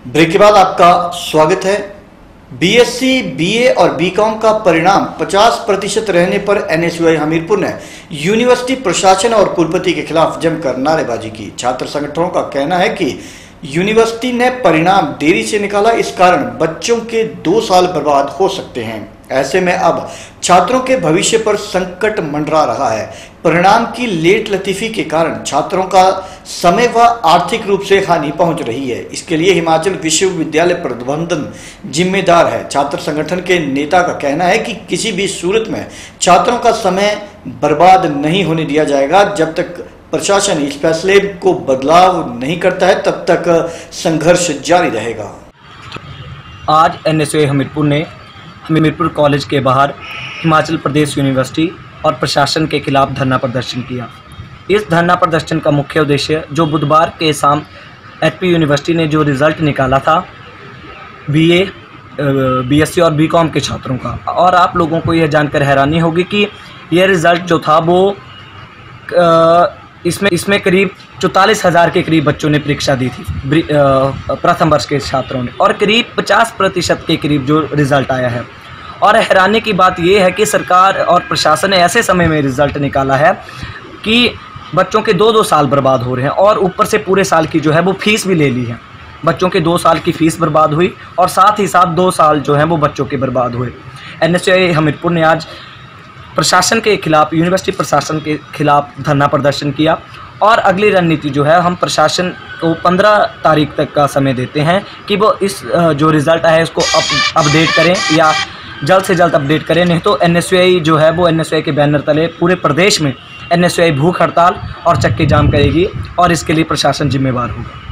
Break के बाद आपका स्वागत है। बीएससी, बीए और बीकॉम का परिणाम 50% रहने पर एनएसयूआई हमीरपुर ने यूनिवर्सिटी प्रशासन और कुलपति के खिलाफ जमकर नारेबाजी की। छात्र संगठनों का कहना है कि यूनिवर्सिटी ने परिणाम देरी से निकाला, इस कारण बच्चों के 2 साल बर्बाद हो सकते हैं। ऐसे में अब छात्रों के भविष्य पर संकट मंडरा रहा है। परिणाम की लेट लतीफी के कारण छात्रों का समय व आर्थिक रूप से हानि पहुंच रही है। इसके लिए हिमाचल विश्वविद्यालय प्रबंधन जिम्मेदार है। छात्र संगठन के नेता का कहना है कि किसी भी सूरत में छात्रों का समय बर्बाद नहीं होने दिया जाएगा। जब तक प्रशासन इस फैसले को बदलाव नहीं करता है तब तक संघर्ष जारी रहेगा। आज एनएसयूआई हमीरपुर ने हमीरपुर कॉलेज के बाहर हिमाचल प्रदेश यूनिवर्सिटी और प्रशासन के खिलाफ धरना प्रदर्शन किया। इस धरना प्रदर्शन का मुख्य उद्देश्य जो बुधवार के शाम एचपी यूनिवर्सिटी ने जो रिज़ल्ट निकाला था बीए, बीएससी और बीकॉम के छात्रों का, और आप लोगों को यह जानकर हैरानी होगी कि यह रिज़ल्ट जो था वो इसमें करीब 44,000 के करीब बच्चों ने परीक्षा दी थी, प्रथम वर्ष के छात्रों ने, और करीब 50% के करीब जो रिज़ल्ट आया है। और हैरानी की बात यह है कि सरकार और प्रशासन ने ऐसे समय में रिज़ल्ट निकाला है कि बच्चों के 2-2 साल बर्बाद हो रहे हैं, और ऊपर से पूरे साल की जो है वो फीस भी ले ली है। बच्चों के 2 साल की फ़ीस बर्बाद हुई और साथ ही साथ 2 साल जो हैं वो बच्चों के बर्बाद हुए। एनएसयूआई हमीरपुर ने आज प्रशासन के खिलाफ, यूनिवर्सिटी प्रशासन के खिलाफ धरना प्रदर्शन किया, और अगली रणनीति जो है हम प्रशासन को 15 तारीख तक का समय देते हैं कि वो इस जो रिज़ल्ट आया है इसको अपडेट करें या जल्द से जल्द अपडेट करें। नहीं तो एनएसयूआई जो है वो एनएसयूआई के बैनर तले पूरे प्रदेश में एनएसयूआई भूख हड़ताल और चक्के जाम करेगी, और इसके लिए प्रशासन जिम्मेवार होगा।